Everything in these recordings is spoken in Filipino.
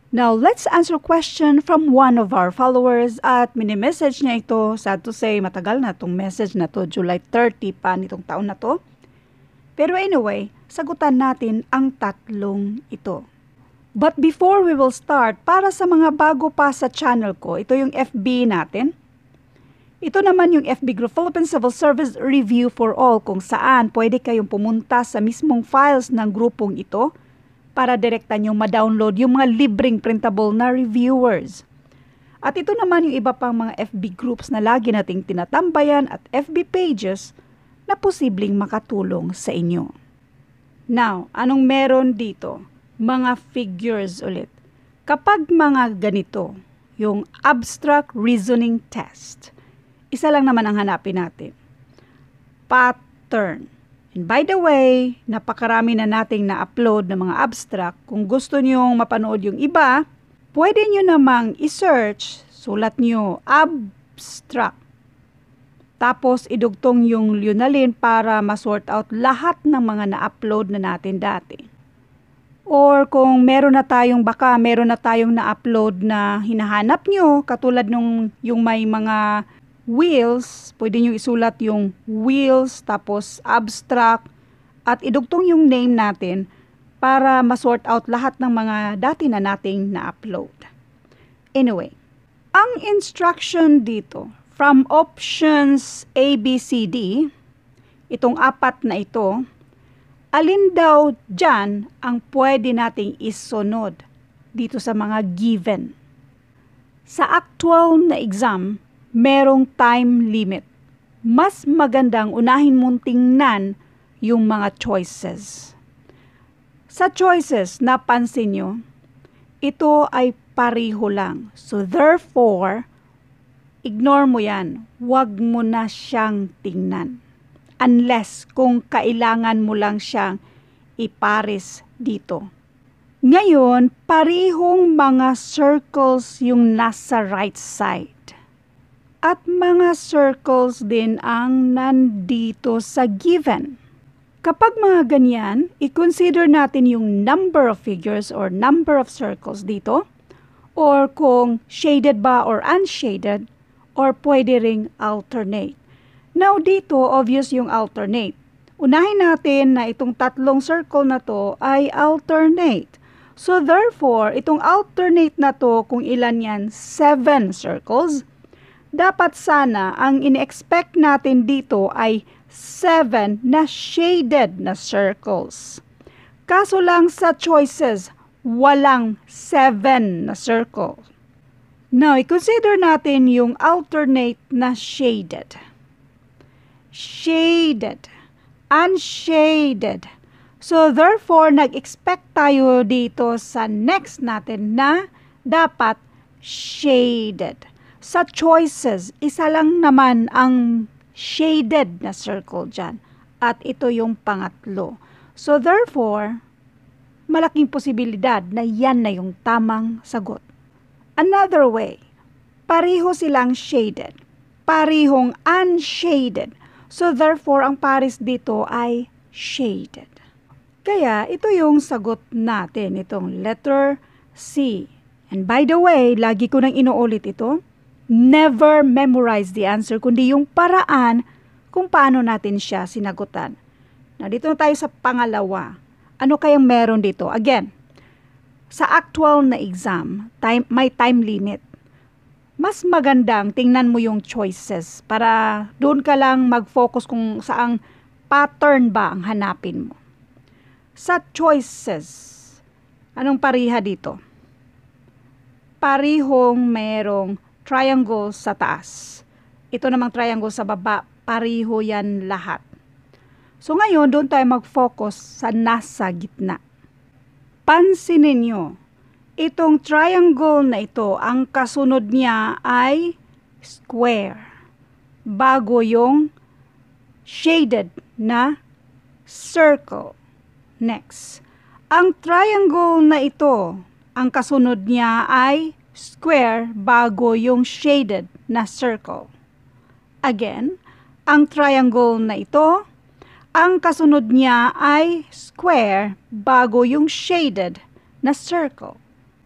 Now, let's answer question from one of our followers at mini-message niya ito. Sad to say, matagal na itong message na to, July 30 pa nitong taon na to. Pero anyway, sagutan natin ang tatlong ito. But before we will start, para sa mga bago pa sa channel ko, ito yung FB natin. Ito naman yung FB group, Philippine Civil Service Review for All, kung saan pwede kayong pumunta sa mismong files ng grupong ito para direkta nyo ma-download yung mga libreng printable na reviewers. At ito naman yung iba pang mga FB groups na lagi nating tinatambayan at FB pages na posibleng makatulong sa inyo. Now, anong meron dito? Mga figures ulit. Kapag mga ganito, yung abstract reasoning test, isa lang naman ang hanapin natin. Pattern. And by the way, napakarami na nating na-upload ng mga abstract. Kung gusto nyong mapanood yung iba, pwede nyo namang i-search, sulat nyo, abstract. Tapos idugtong yung Leonalyn para ma-sort out lahat ng mga na-upload na natin dati. Or kung meron na tayong na-upload na hinahanap nyo, katulad nung yung may mga wheels, pwede nyo isulat yung wheels, tapos abstract, at idugtong yung name natin para ma-sort out lahat ng mga dati na nating na-upload. Anyway, ang instruction dito, from options A, B, C, D, itong apat na ito, alin daw dyan ang pwede nating isunod dito sa mga given? Sa actual na exam, merong time limit. Mas magandang unahin mong tingnan yung mga choices. Sa choices, napansin nyo, ito ay pariho lang. So therefore, ignore mo yan. Huwag mo na siyang tingnan. Unless kung kailangan mo lang siyang ipares dito. Ngayon, parihong mga circles yung nasa right side. At mga circles din ang nandito sa given. Kapag mga ganyan, i-consider natin yung number of figures or number of circles dito, or kung shaded ba or unshaded, or pwede ring alternate. Now dito, obvious yung alternate. Unahin natin na itong tatlong circle na to ay alternate. So therefore, itong alternate na to, kung ilan yan, 7 circles, dapat sana ang in-expect natin dito ay 7 na shaded na circles. Kaso lang sa choices, walang 7 na circle. Now, i-consider natin yung alternate na shaded. Shaded, unshaded. So therefore, nag-expect tayo dito sa next natin na dapat shaded. Sa choices, isa lang naman ang shaded na circle dyan. At ito yung pangatlo. So therefore, malaking posibilidad na yan na yung tamang sagot. Another way, pariho silang shaded. Parihong unshaded. So therefore, ang pares dito ay shaded. Kaya ito yung sagot natin, itong letter C. And by the way, lagi ko nang inuulit ito, never memorize the answer, kundi yung paraan kung paano natin siya sinagutan. Na dito na tayo sa pangalawa. Ano kayang meron dito? Again, sa actual na exam, may time limit. Mas magandang tingnan mo yung choices para doon ka lang mag-focus kung saang pattern ba ang hanapin mo. Sa choices, anong pariha dito? Parihong merong triangle sa taas. Ito namang triangle sa baba, pariho yan lahat. So ngayon, doon tayo mag-focus sa nasa gitna. Pansinin nyo, itong triangle na ito, ang kasunod niya ay square. Bago yung shaded na circle. Next, ang triangle na ito, ang kasunod niya ay square bago yung shaded na circle. Again, ang triangle na ito, ang kasunod niya ay square bago yung shaded na circle.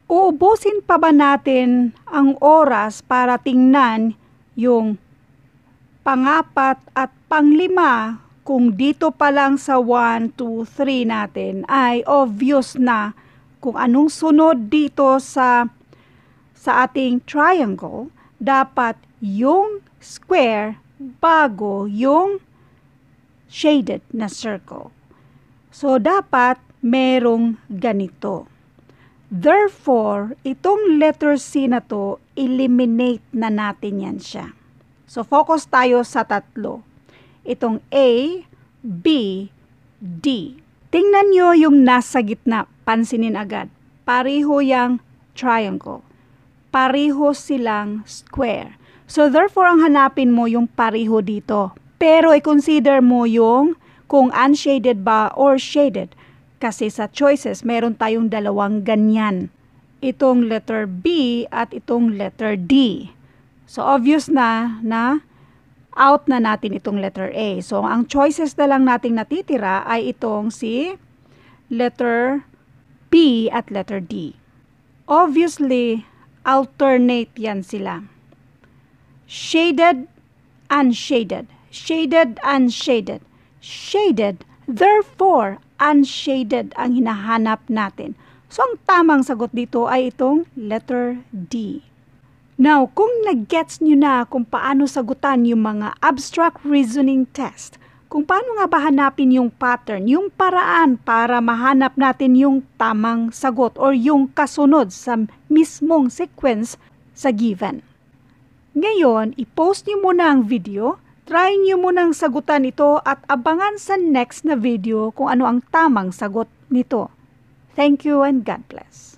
uubusin pa ba natin ang oras para tingnan yung pang-4 at pang-5 kung dito pa lang sa 1, 2, 3 natin ay obvious na kung anong sunod dito sa ating triangle, dapat yung square bago yung shaded na circle. So, dapat merong ganito. Therefore, itong letter C na to, eliminate na natin yan siya. So, focus tayo sa tatlo. Itong A, B, D. Tingnan nyo yung nasa gitna. Pansinin agad. Pareho yung triangle. Pareho silang square. So, therefore, ang hanapin mo yung pareho dito. Pero, i-consider mo yung kung unshaded ba or shaded. Kasi sa choices, meron tayong dalawang ganyan. Itong letter B at itong letter D. So, obvious na out na natin itong letter A. So, ang choices na lang nating natitira ay itong si letter B at letter D. Obviously, alternate yan sila. Shaded, unshaded. Shaded, unshaded. Shaded, therefore, unshaded ang hinahanap natin. So, ang tamang sagot dito ay itong letter D. Now, kung nag-gets nyo na kung paano sagutan yung mga abstract reasoning test, kung paano nga ba hanapin yung pattern, yung paraan para mahanap natin yung tamang sagot or yung kasunod sa mismong sequence sa given. Ngayon, i-post nyo muna ang video, try nyo munang sagutan ito at abangan sa next na video kung ano ang tamang sagot nito. Thank you and God bless.